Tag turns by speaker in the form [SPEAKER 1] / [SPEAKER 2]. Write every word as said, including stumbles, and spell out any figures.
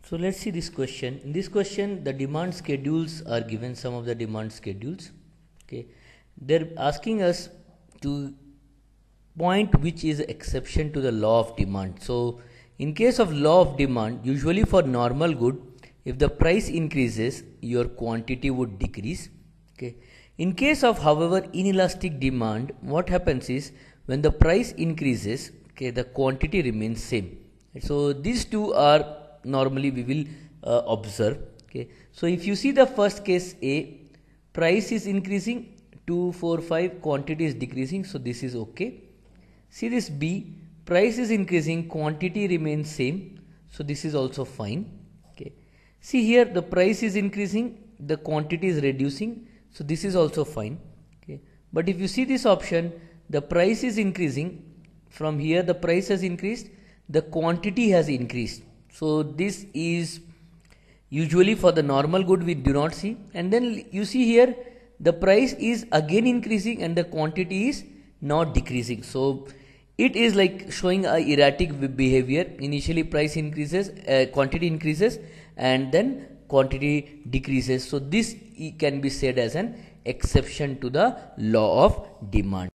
[SPEAKER 1] So let's see this question. In this question, the demand schedules are given, some of the demand schedules. Okay, they're asking us to point which is exception to the law of demand. So in case of law of demand, usually for normal good, if the price increases, your quantity would decrease. Okay. In case of, however, inelastic demand, what happens is when the price increases, okay, the quantity remains same. So these two are normally we will uh, observe. Okay. So if you see the first case A, price is increasing, two, four, five, quantity is decreasing, so this is okay. See this B, price is increasing, quantity remains same, so this is also fine. Okay. See here the price is increasing, the quantity is reducing, so this is also fine. Okay. But if you see this option, the price is increasing, from here the price has increased, the quantity has increased. So this is usually for the normal good we do not see. And then you see here the price is again increasing and the quantity is not decreasing. So it is like showing a erratic behavior. Initially price increases, uh, quantity increases, and then quantity decreases. So this can be said as an exception to the law of demand.